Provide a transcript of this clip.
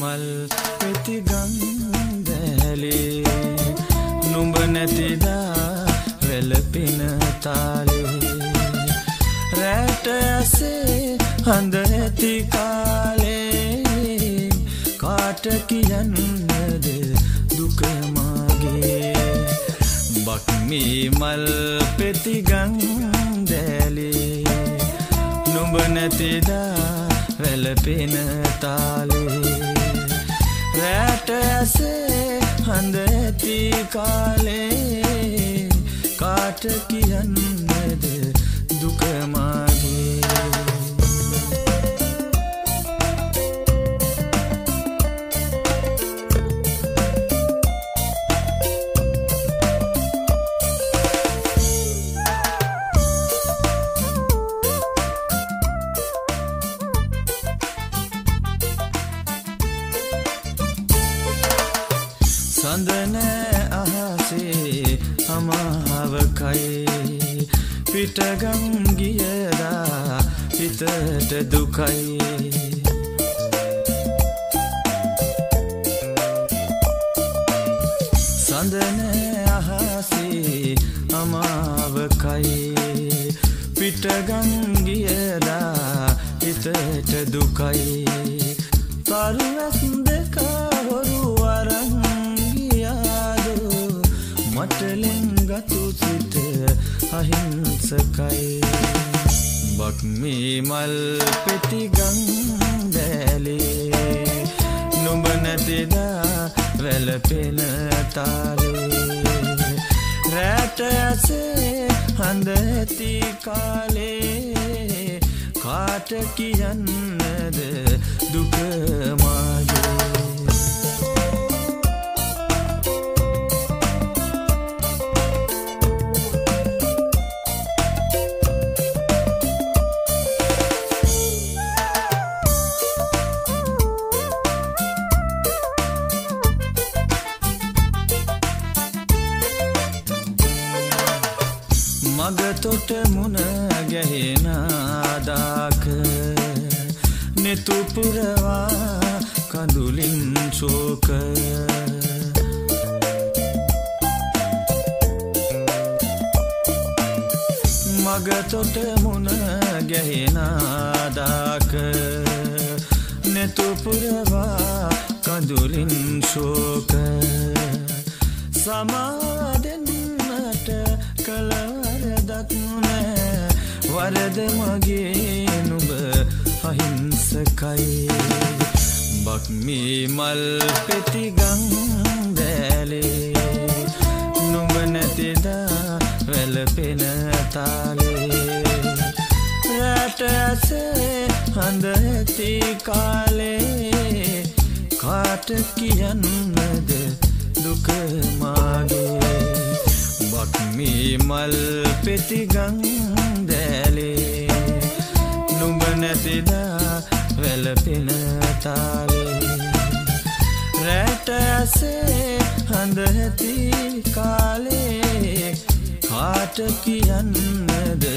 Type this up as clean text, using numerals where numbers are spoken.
මල් පෙති ගන්දැලේ නුඹ නැතිදා වැළපෙන තාලේ රැට ඇසේ හඳ ඇති කාලේ කාට කියන්නද දුක මාගේ බක් මේ මල් පෙති ගන්දැලේ නුඹ නැතිදා වැළපෙන තාලේ රැට ඇසේ හඳ ඇති කාලේ කාට කියන්නද දුක මාගේ සඳන අහසේ අමාවකයි පිටගම් ගියදා හිතට දුකයි සඳන අහසේ අමාවකයි පිටගම් ගියදා හිතට දුකයි තරුවස් දෙක හොරු අරන් මටලෙන් ගතු සිට අහිංසකයි බක් මේ මල් පෙති ගන්දැලේ නුඹ නැතිදා වැළපෙන තාලේ රැට ඇසේ හඳ ඇති කාලේ කාට කියන්නද දුක මාගේ මගතොට මුණ ගැහෙන දාක නෙතු පුරවා කඳුලින් ශෝක මගතොට මුණ ගැහෙන දාක නෙතු පුරවා කඳුලින් ශෝක සමාදෙන්නට කල වරද මගේ නුඹ අහිංසකයි බක් මේ මල් පෙති ගන්දැලේ නුඹ නැතිදා වැළපෙන තාලේ රැට ඇසේ හඳ ඇති කාලේ කාට කියන්නද දුක මාගේ බක් මේ මල් පෙති ගන්දැලේ නුඹ නැතිදා වැළපෙන තාලේ රැට ඇසේ හඳ ඇති කාලේ කාට කියන්නද